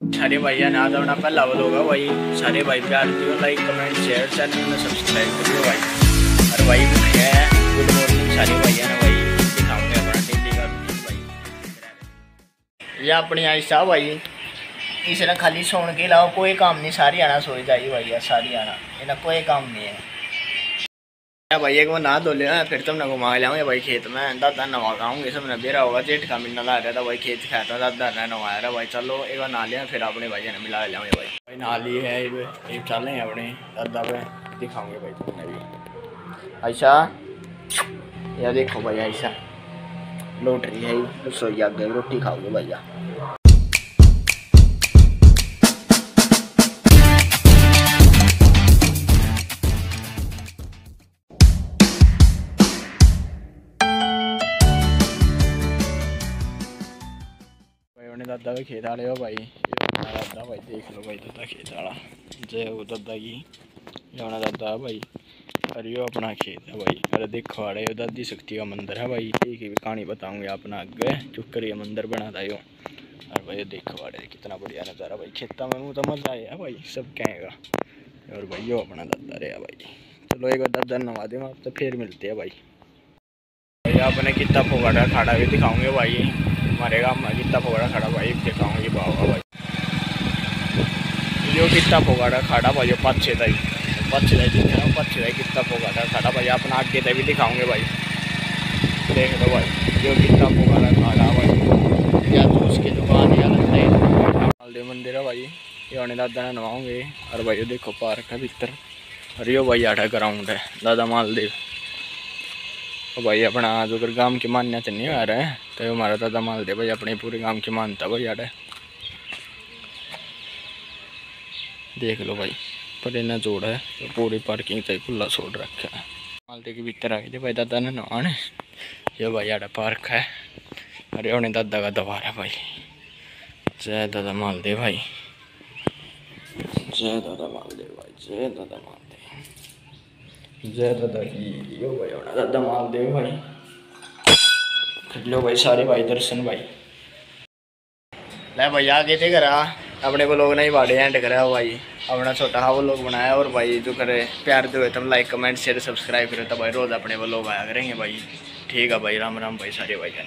सारे भाइयों ने आज अपना पहला व्लॉग है भाई। सारे भाई प्यार दियो, लाइक कमेंट शेयर, चैनल में सब्सक्राइब करियो भाई। और भाई है गुड मॉर्निंग सारे भाइयों ने भाई, दिखाऊंगे अपना डेली का रूटीन भाई। ये अपनी आयशा भाई, इसने खाली सोने के अलावा कोई काम नहीं, सारी आना सो जाइए भाई, सारी आना इन्हें कोई काम नहीं है भाई। एक बार नहा धो लिया फिर तुमने घुमा लाऊंगे भाई खेत में, दादा नवा खाऊंगे सबने बेरा होगा, जेठ का महीना ला रहा था भाई, खेत खाता दादा ने नवाया रहा भाई। चलो एक बार नहा लिया फिर अपने भाई ने मिला लाऊंगे भाई। भाई नहा ली है, एक चल हैं अपने दादा पे दिखाऊंगे भाई तुमने भी। आयशा यार देखो भाई, आयशा लौट रही है, रसोई आ गई, रोटी खाओगे भैया। दादा भी खेत वाले हो भाई, दादा भाई देख लो भाई, दादा खेत वाला जय वो दादा की जाना दादा भाई। अरे यो अपना खेत है भाई। अरे देखो अरे यो दादी शक्ति का मंदिर है भाई, एक ही कहानी बताऊंगे अपना आगे चुप ये मंदिर बना था यो। और भाई देखो अरे कितना बढ़िया नज़ारा भाई, खेता में तो मज़ा आया भाई, सब कहेगा। और भाई यो अपना दादा रहा भाई। चलो एक बार दादा नवा दे आप तो फिर मिलते हैं भाई। भाई आपने कितना फोगाड़ा खाड़ा भी दिखाऊंगे भाई, हमारे गाँव में कितना फोगाड़ा खड़ा भाई दिखाऊंगे बाबा भाई। यो कितना फोगाड़ा खड़ा भाई, पच्छे दाई कितना फोगाड़ा खड़ा भाई, अपना आगे तक भी दिखाऊंगे भाई। देख लो भाई यो कितना फोगाड़ा खड़ा भाई, या तो उसकी दुकान या लगता है मालदेव मंदिर है भाई। ये आने दादा ने नवाओगे। और भाई देखो पार्क है भीतर, और यो भाई आठा ग्राउंड है दादा मालदेव भाई। अपना जो अगर गांव की मान्यता नहीं आ रहा है तो हमारा दादा मालदेव भाई अपने पूरे गांव की मानता भाई आड़ा। देख लो भाई पर इन्हें जोड़ है तो पूरी पार्किंग तक खुला छोड़ रखा है। मालदेव के भीतर आ गए भाई दादा ने नहाने। ये भाई आड़ा पार्क है, अरे उन्हें दादा का दवार है भाई। जय दादा मालदेव भाई, जय दादा मालदेव भाई, जय दादा मालदेव, जय दादा की। यो भाई अपना दादा मालदेव भाई, कर लो भाई सारे भाई दर्शन भाई। ले भाई आगे थे करा अपने को लोग नहीं बाड़े एंड करा भाई, अपना छोटा हाँ वो लोग बनाया। और भाई जो करे प्यार दो तुम लाइक कमेंट शेयर सब्सक्राइब करो तो भाई रोज़ अपने वो लोग आया करेंगे भाई। ठीक है भाई, राम राम भाई सारे भाई।